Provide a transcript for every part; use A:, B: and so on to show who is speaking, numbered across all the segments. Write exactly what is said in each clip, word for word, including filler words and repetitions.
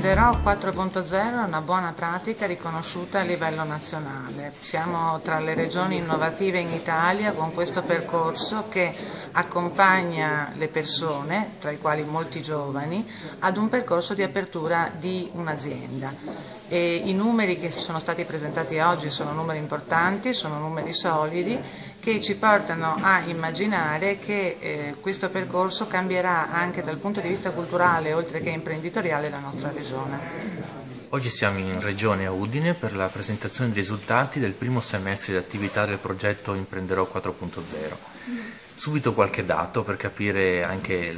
A: Imprenderò quattro punto zero è una buona pratica riconosciuta a livello nazionale. Siamo tra le regioni innovative in Italia con questo percorso che accompagna le persone, tra i quali molti giovani, ad un percorso di apertura di un'azienda. E i numeri che sono stati presentati oggi sono numeri importanti, sono numeri solidi, che ci portano a immaginare che eh, questo percorso cambierà anche dal punto di vista culturale, oltre che imprenditoriale, la nostra regione.
B: Oggi siamo in Regione a Udine per la presentazione dei risultati del primo semestre di attività del progetto Imprenderò quattro punto zero. Subito qualche dato per capire anche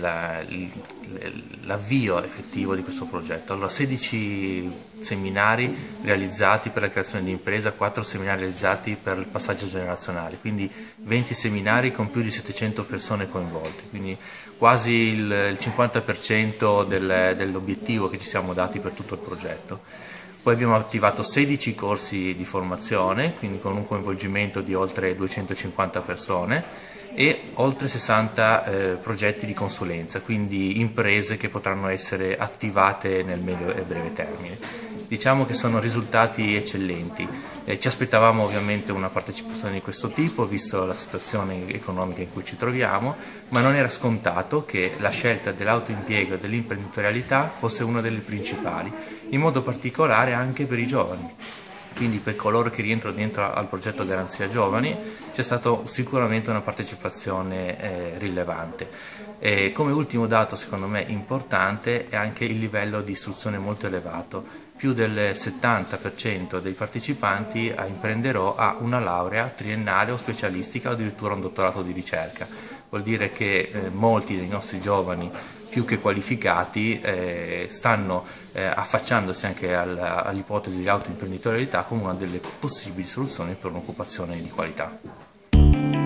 B: l'avvio effettivo di questo progetto. Allora, sedici seminari realizzati per la creazione di impresa, quattro seminari realizzati per il passaggio generazionale, quindi venti seminari con più di settecento persone coinvolte, quindi quasi il, il cinquanta per cento del, dell'obiettivo che ci siamo dati per tutto il progetto. Poi abbiamo attivato sedici corsi di formazione, quindi con un coinvolgimento di oltre duecentocinquanta persone, e oltre sessanta eh, progetti di consulenza, quindi imprese che potranno essere attivate nel medio e breve termine. Diciamo che sono risultati eccellenti. Eh, ci aspettavamo ovviamente una partecipazione di questo tipo, visto la situazione economica in cui ci troviamo, ma non era scontato che la scelta dell'autoimpiego e dell'imprenditorialità fosse una delle principali, in modo particolare anche per i giovani. Quindi per coloro che rientrano dentro al progetto Garanzia Giovani c'è stata sicuramente una partecipazione eh, rilevante. E come ultimo dato secondo me importante è anche il livello di istruzione molto elevato. Più del settanta per cento dei partecipanti a Imprenderò ha una laurea triennale o specialistica o addirittura un dottorato di ricerca. Vuol dire che eh, molti dei nostri giovani più che qualificati eh, stanno eh, affacciandosi anche all'ipotesi di autoimprenditorialità come una delle possibili soluzioni per un'occupazione di qualità.